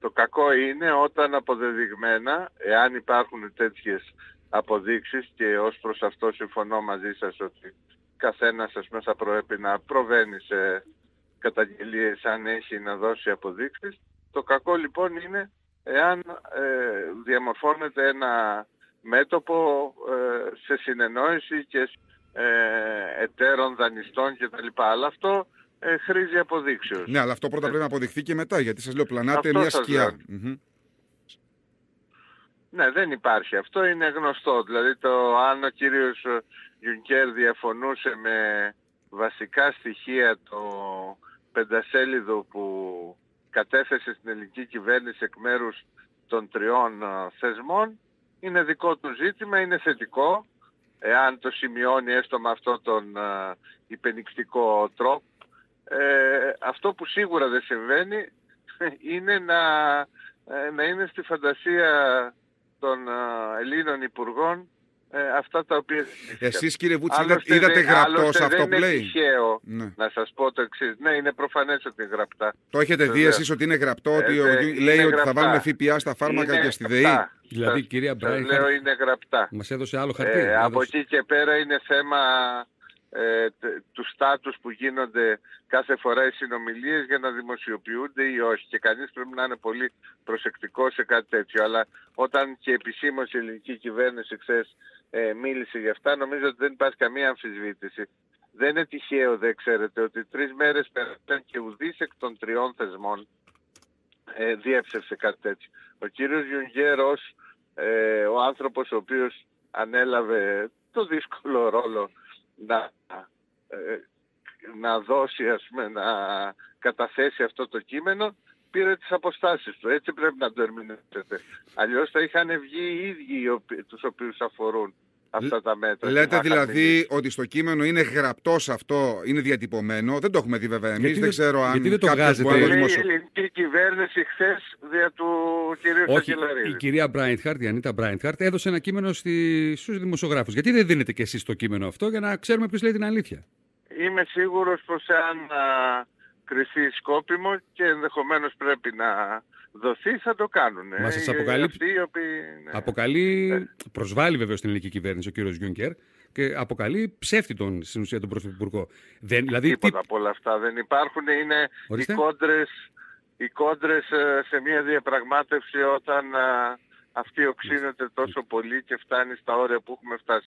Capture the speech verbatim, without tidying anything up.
Το κακό είναι όταν αποδεδειγμένα, εάν υπάρχουν τέτοιες αποδείξεις, και ως προς αυτό συμφωνώ μαζί σας ότι καθένας ας πούμε θα πρέπει να προβαίνει σε καταγγελίες αν έχει να δώσει αποδείξεις. Το κακό λοιπόν είναι εάν ε, διαμορφώνεται ένα μέτωπο ε, σε συνεννόηση και ε, εταίρων, δανειστών κτλ. Αλλά αυτό ε, χρήζει αποδείξεως. Ναι, αλλά αυτό πρώτα πρέπει να αποδειχθεί και μετά, γιατί σας λέω πλανάτε Αυτό μια σας σκιά. Mm-hmm. Ναι, δεν υπάρχει. Αυτό είναι γνωστό. Δηλαδή το αν ο κύριος Γιουνκέρ διαφωνούσε με βασικά στοιχεία το πεντασέλιδο που κατέθεσε στην ελληνική κυβέρνηση εκ μέρους των τριών θεσμών, είναι δικό του ζήτημα, είναι θετικό, εάν το σημειώνει έστω με αυτόν τον υπενικτικό τρόπο. Ε, αυτό που σίγουρα δεν συμβαίνει είναι να, να είναι στη φαντασία των Ελλήνων υπουργών ε, αυτά τα οποία... Εσείς κύριε Βούτση είδατε, είδατε γραπτός αυτό που λέει? Είναι τυχαίο ναι. να σας πω το εξής. Ναι, είναι προφανές ότι είναι γραπτά. Το έχετε δει εσείς ότι είναι γραπτό, ε, ότι ο, λέει ότι γραπτά. Θα βάλουμε ΦΠΑ στα φάρμακα είναι και στη ΔΕΗ? Δηλαδή σας, κυρία Μπράιν, λέω είναι γραπτά. Μας έδωσε άλλο χαρτί. Ε, από έδωσε... εκεί και πέρα είναι θέμα ε, του στάτους που γίνονται κάθε φορά οι συνομιλίες για να δημοσιοποιούνται ή όχι. Και κανείς πρέπει να είναι πολύ προσεκτικός σε κάτι τέτοιο. Αλλά όταν και επισήμως η ελληνική κυβέρνηση χθες ε, μίλησε για αυτά, νομίζω ότι δεν υπάρχει καμία αμφισβήτηση. Δεν είναι τυχαίο, δεν ξέρετε, ότι τρεις μέρες πέρασαν και ουδής εκ των τριών θεσμών ε, διέψευσε κάτι τέτοιο. Ο κύριος Γιουνκέρ ως ε, ο άνθρωπος ο οποίος ανέλαβε το δύσκολο ρόλο να, ε, να δώσει, ας πούμε, να καταθέσει αυτό το κείμενο, πήρε τις αποστάσεις του. Έτσι πρέπει να το ερμηνεύσετε. Αλλιώς θα είχαν βγει οι ίδιοι τους οποίους αφορούν αυτά τα μέτρα. Λέτε δηλαδή ότι στο κείμενο είναι γραπτός αυτό, είναι διατυπωμένο. Δεν το έχουμε δει βέβαια εμείς, δεν ξέρω αν δεν το κάποιος μπορεί να το δημοσιοποιήσει. Η ελληνική κυβέρνηση χθες δια του κυρίου Σακελαρίδη. Η κυρία Μπράινχαρτ, η Ανίτα Μπράινχαρτ, έδωσε ένα κείμενο στη... στους δημοσιογράφους. Γιατί δεν δίνετε κι εσείς το κείμενο αυτό για να ξέρουμε ποιος λέει την αλήθεια? Είμαι σίγουρος πως αν α, κριθεί σκόπιμο και ενδεχομένως πρέπει να δοθεί, θα το κάνουν. Μα σας αποκαλεί... Αυτοί, οποίοι, ναι. αποκαλεί... Ναι. Προσβάλλει βεβαίως την ελληνική κυβέρνηση ο κύριος Γιούνκερ και αποκαλεί ψεύτη τον, στην ουσία τον πρωθυπουργό. Δεν, δηλαδή, τίποτα τι... από όλα αυτά δεν υπάρχουν. Είναι οι κόντρες, οι κόντρες σε μια διαπραγμάτευση όταν α, αυτή οξύνεται τόσο πολύ και φτάνει στα όρια που έχουμε φτάσει.